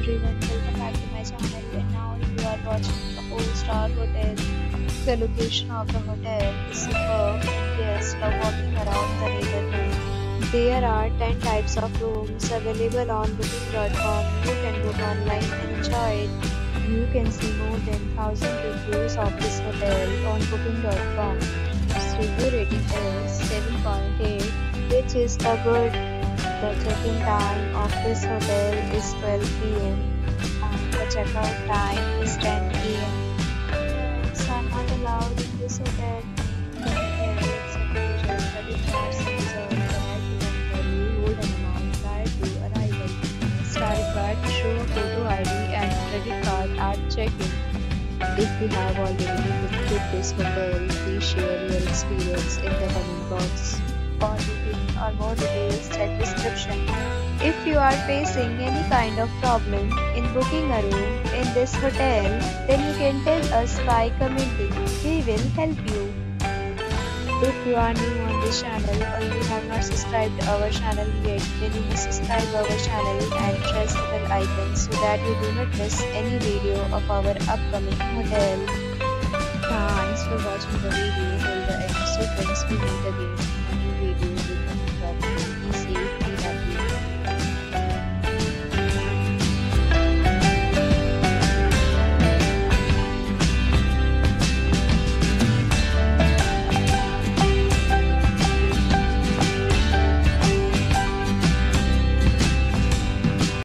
everyone, welcome back to my channel, and now you are watching a 4-star hotel. The location of the hotel is superb and guests love walking around the neighborhood. There are 10 types of rooms available on booking.com. You can book online and enjoy it. You can see more than 1,000 reviews of this hotel on booking.com. Its review rating is 7.8, which is a good. The check-in time of this hotel is 12 p.m. and the check-out time is 10 p.m. Pets are not allowed in this hotel. The hotel accepts major credit cards and reserves the right to temporarily hold an amount prior to arrival. Guests are required to show a photo ID and credit card at check-in. If you have already visited this hotel, please share your experience in the comment box. For booking or more details, check description. If you are facing any kind of problem in booking a room in this hotel, then you can tell us by commenting. We will help you. If you are new on this channel or you have not subscribed our channel yet, then you must subscribe our channel and press the bell icon so that you do not miss any video of our upcoming hotel. Thanks for watching the video till the end. So friends, we meet again.